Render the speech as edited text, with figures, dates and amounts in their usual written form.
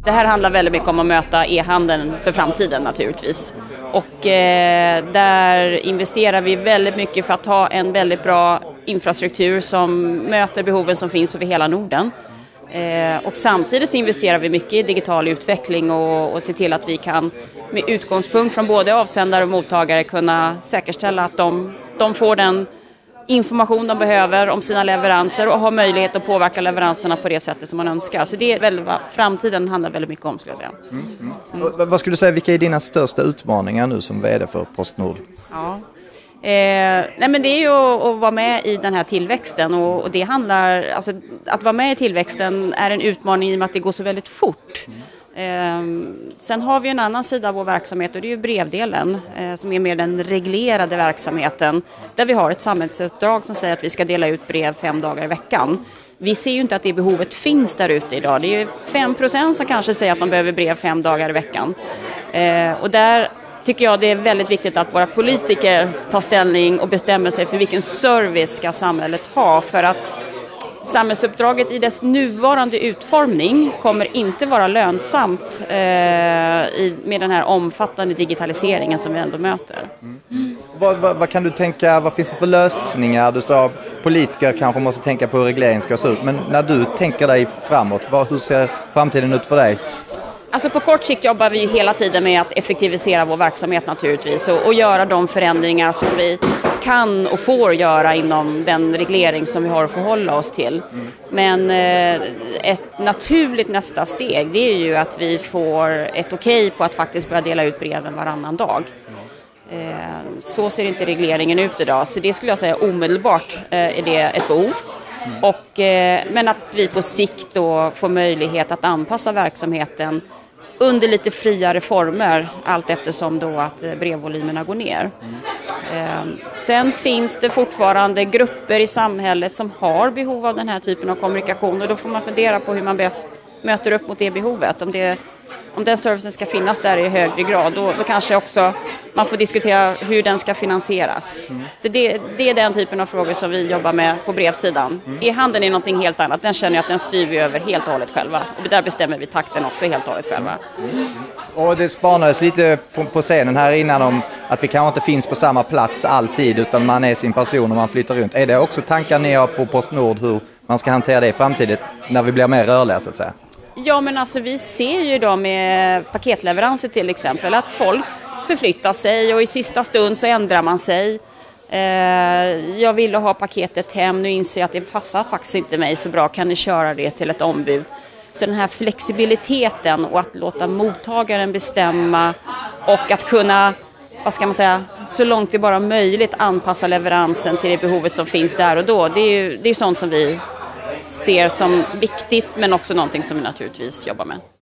Det här handlar väldigt mycket om att möta e-handeln för framtiden naturligtvis. Och där investerar vi väldigt mycket för att ha en väldigt bra infrastruktur som möter behoven som finns över hela Norden. Och samtidigt så investerar vi mycket i digital utveckling och se till att vi kan med utgångspunkt från både avsändare och mottagare kunna säkerställa att de får den information de behöver om sina leveranser och har möjlighet att påverka leveranserna på det sättet som man önskar. Så det är väl vad framtiden handlar väldigt mycket om, skulle jag säga. Vad skulle du säga, vilka är dina största utmaningar nu som vd för PostNord? Ja. Nej, men det är ju att vara med i den här tillväxten och det handlar, alltså, att vara med i tillväxten är en utmaning i och med att det går så väldigt fort. Sen har vi en annan sida av vår verksamhet och det är ju brevdelen som är mer den reglerade verksamheten där vi har ett samhällsuppdrag som säger att vi ska dela ut brev 5 dagar i veckan. Vi ser ju inte att det behovet finns där ute idag. Det är 5% som kanske säger att de behöver brev 5 dagar i veckan. Och där tycker jag det är väldigt viktigt att våra politiker tar ställning och bestämmer sig för vilken service ska samhället ha, för att samhällsuppdraget i dess nuvarande utformning kommer inte vara lönsamt med den här omfattande digitaliseringen som vi ändå möter. Vad kan du tänka, vad finns det för lösningar? Du sa politiker kanske måste tänka på hur regleringen ska se ut, men när du tänker dig framåt, hur ser framtiden ut för dig? Alltså på kort sikt jobbar vi hela tiden med att effektivisera vår verksamhet naturligtvis och göra de förändringar som vi kan och får göra inom den reglering som vi har att förhålla oss till. Men ett naturligt nästa steg, det är ju att vi får ett okej på att faktiskt börja dela ut breven varannan dag. Så ser inte regleringen ut idag, så det skulle jag säga omedelbart är det ett behov. Men att vi på sikt då får möjlighet att anpassa verksamheten under lite friare former allt eftersom då att brevvolymerna går ner. Sen finns det fortfarande grupper i samhället som har behov av den här typen av kommunikation och då får man fundera på hur man bäst möter upp mot det behovet. Om den servicen ska finnas där i högre grad, då kanske också man får diskutera hur den ska finansieras. Så det är den typen av frågor som vi jobbar med på brevsidan. E-handeln är någonting helt annat. Den känner jag att den styr vi över helt och hållet själva. Och där bestämmer vi takten också helt och hållet själva. Och det spanades lite på scenen här innan om att vi kanske inte finns på samma plats alltid utan man är sin person och man flyttar runt. Är det också tankar ni har på PostNord hur man ska hantera det i framtiden när vi blir mer rörliga så att säga? Ja, men alltså vi ser ju då med paketleveranser till exempel att folk förflyttar sig och i sista stund så ändrar man sig. Jag ville ha paketet hem, nu inser jag att det passar faktiskt inte mig så bra, kan ni köra det till ett ombud? Så den här flexibiliteten och att låta mottagaren bestämma och att kunna, vad ska man säga, så långt det bara möjligt anpassa leveransen till det behovet som finns där och då. Det är sånt som vi ser som viktigt men också någonting som vi naturligtvis jobbar med.